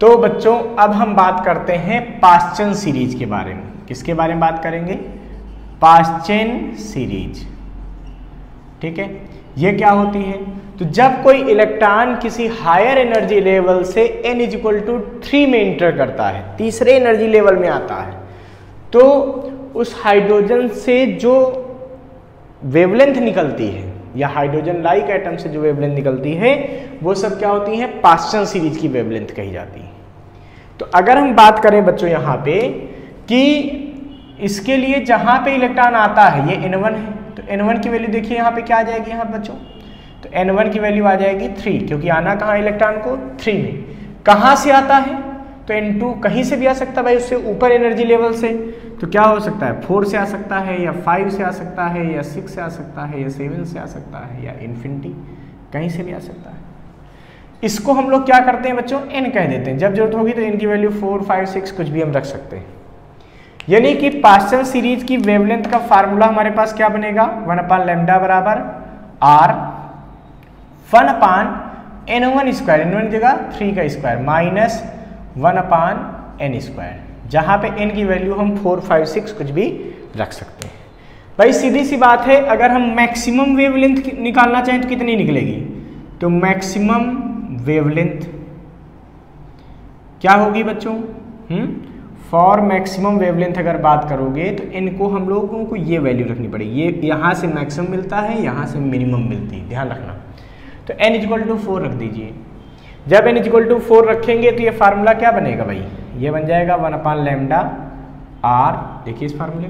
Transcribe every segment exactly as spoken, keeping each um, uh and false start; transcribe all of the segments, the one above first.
तो बच्चों अब हम बात करते हैं पाश्चन सीरीज के बारे में। किसके बारे में बात करेंगे? Paschen series. ठीक है, ये क्या होती है? तो जब कोई इलेक्ट्रॉन किसी हायर एनर्जी लेवल से n is equal to three में इंटर करता है, तीसरे एनर्जी लेवल में आता है, तो उस हाइड्रोजन से जो वेवलेंथ निकलती है या हाइड्रोजन लाइक एटम से जो वेवलेंथ निकलती है वो सब क्या होती है? पाश्चन सीरीज की वेवलेंथ कही जाती है। तो अगर हम बात करें बच्चों यहाँ पे कि इसके लिए जहाँ पे इलेक्ट्रॉन आता है ये एन वन है, तो एन वन की वैल्यू देखिए यहाँ पे क्या आ जाएगी यहाँ बच्चों? तो एन वन की वैल्यू आ जाएगी थ्री, क्योंकि आना कहाँ इलेक्ट्रॉन को? थ्री में। कहाँ से आता है? तो एन टू कहीं से भी आ सकता है भाई, उससे ऊपर एनर्जी लेवल से। तो क्या हो सकता है? फोर से आ सकता है, या फाइव से आ सकता है, या सिक्स से आ सकता है, या सेवन से आ सकता है, या इन्फिनिटी कहीं से भी आ सकता है। इसको हम लोग क्या करते हैं बच्चों? एन कह देते हैं। जब जरूरत होगी तो इनकी वैल्यू फोर फाइव सिक्स कुछ भी हम रख सकते हैं। यानी कि पाश्चन सीरीज की वेवलेंथ का फार्मूला हमारे पास क्या बनेगा? वन अपान लैम्डा बराबर R one upon N one square, N one जगह थ्री का square, minus one upon N square, जहाँ पे n की वैल्यू हम फोर फाइव सिक्स कुछ भी रख सकते हैं। भाई सीधी सी बात है, अगर हम मैक्सिमम वेवलेंथ निकालना चाहें तो कितनी निकलेगी? तो मैक्सिमम वेवलेंथ क्या होगी बच्चों? हम्म फॉर मैक्सिमम वेवलेंथ अगर बात करोगे तो इनको हम लोगों को ये वैल्यू रखनी पड़ेगी। ये यहाँ से मैक्सिमम मिलता है, यहाँ से मिनिमम मिलती है, ध्यान रखना। तो n इक्वल टू फोर रख दीजिए। जब n इक्वल टू फोर रखेंगे तो ये फार्मूला क्या बनेगा भाई? ये बन जाएगा वन अपान लैम्डा आर, देखिए इस फार्मूले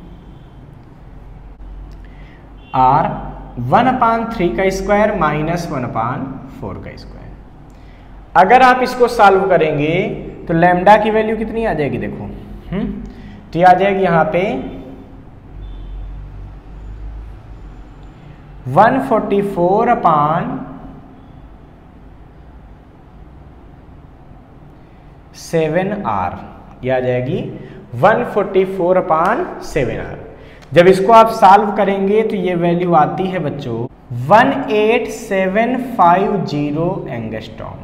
आर वन अपान थ्री का square minus one upon four का स्क्वायर। अगर आप इसको सॉल्व करेंगे तो लैम्डा की वैल्यू कितनी आ जाएगी? देखो हम्म तो ये आ जाएगी यहाँ पे one forty four upon seven R, ये आ जाएगी one forty four upon seven R. जब इसको आप सॉल्व करेंगे तो ये वैल्यू आती है बच्चों one eight seven five zero angstrom.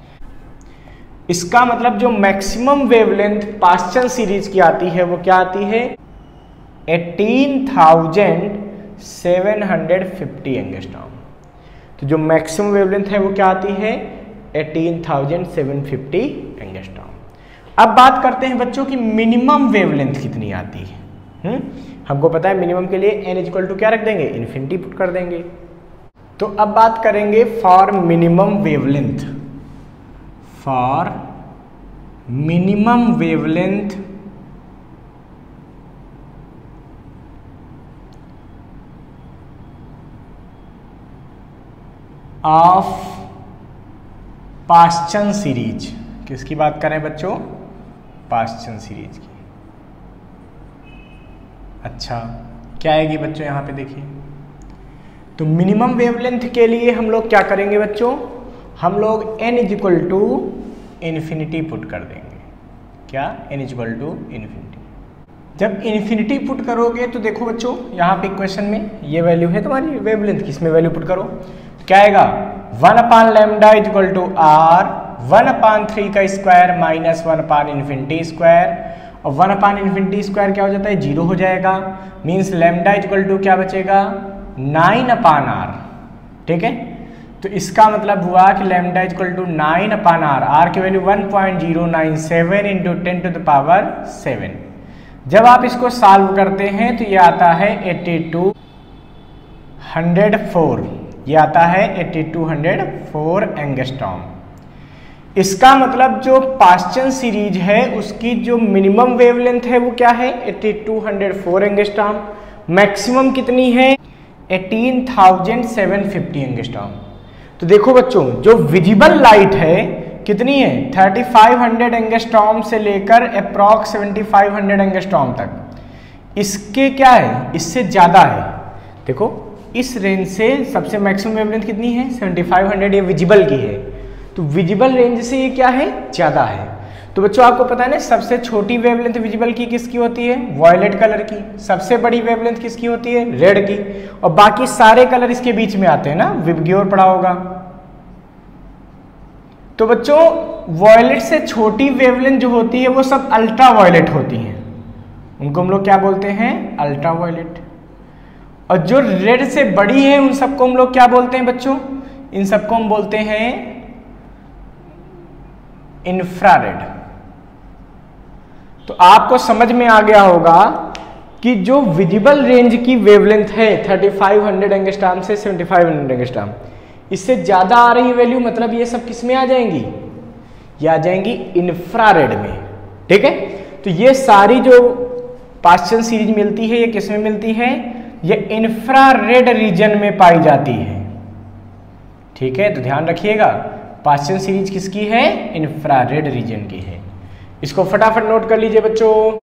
इसका मतलब जो मैक्सिमम वेवलेंथ पाश्चन सीरीज की आती है वो क्या आती है? Eighteen thousand seven hundred fifty angstrom. तो जो मैक्सिमम वेवलेंथ है वो क्या आती है? Eighteen thousand seven fifty angstrom. अब बात करते हैं बच्चों की मिनिमम वेवलेंथ कितनी आती है। हम्म हमको पता है मिनिमम के लिए n इक्वल टू क्या रख देंगे? इन्फिनिटी पुट कर देंगे। तो अब बात करेंगे for minimum wavelength. For minimum wavelength of Paschen series. किसकी बात करें बच्चों? पाश्चन सीरीज की। अच्छा क्या आएगी बच्चों यहाँ पे देखिए? तो मिनिमम वेवलेंथ के लिए हम लोग क्या करेंगे बच्चों? हम लोग n is equal to infinity put कर देंगे। क्या? n is equal to infinity. जब इन्फिनिटी पुट करोगे तो देखो बच्चों यहाँ पे इक्वेशन में ये वैल्यू है तुम्हारी वेवलेंथ की, इसमें वैल्यू पुट करो तो क्या आएगा? One upon lambda is equal to R one upon three का square minus one upon infinity square, और वन अपान इन्फिनिटी स्क्वायर क्या हो जाता है? जीरो हो जाएगा। Means lambda is equal to क्या बचेगा? Nine upon R. ठीक है, तो इसका मतलब हुआ कि lambda is equal to nine upon R. R की value one point zero nine seven into ten to the power seven. जब आप इसको सॉल्व करते हैं तो ये आता है एट्टी टू हंड्रेड फोर, ये आता है eighty two hundred four angstrom. इसका मतलब जो पाश्चन सीरीज है उसकी जो मिनिमम वेवलेंथ है वो क्या है? Eighty two hundred four angstrom. Maximum कितनी है? Eighteen thousand seven fifty angstrom. तो देखो बच्चों जो विजिबल लाइट है कितनी है? थर्टी फाइव हंड्रेड एंगस्ट्रॉम से लेकर approx seventy five hundred angstrom तक। इसके क्या है? इससे ज़्यादा है। देखो इस रेंज से सबसे मैक्सिमम वेवलेंथ कितनी है? सेवेंटी फाइव हंड्रेड, ये विजिबल की है। तो विजिबल रेंज से ये क्या है? ज़्यादा है। तो बच्चों आपको पता है ना सबसे छोटी वेवलेंथ विजिबल की किसकी होती है? वॉयलेट कलर की। सबसे बड़ी वेवलेंथ किसकी होती है? रेड की। और बाकी सारे कलर इसके बीच में आते हैं ना, विबग्योर पढ़ा होगा। तो बच्चों वॉयलेट से छोटी वेवलेंथ जो होती है वो सब अल्ट्रा वॉयलेट होती हैं, उनको हम लोग क्या बोलते हैं, अल्ट्रा वॉयलेट। और जो रेड से बड़ी है उन सबको हम लोग क्या बोलते हैं बच्चों, इन सबको हम बोलते हैं इंफ्रारेड। तो आपको समझ में आ गया होगा कि जो विजिबल रेंज की वेवलेंथ है थर्टी फाइव हंड्रेड एंगस्ट्रॉम से सेवेंटी फाइव हंड्रेड एंगस्ट्रॉम, इससे ज्यादा आ रही वैल्यू मतलब ये सब किस में आ जाएंगी, ये आ जाएंगी इंफ्रारेड में। ठीक है, तो ये सारी जो पास्चन सीरीज मिलती है ये किस में मिलती है, ये इंफ्रारेड रीजन में पाई जाती है। ठीक है, तो ध्यान रखिएगा पास्चन सीरीज किसकी है, इंफ्रारेड रीजन की है। इसको फटाफट नोट कर लीजिए बच्चों।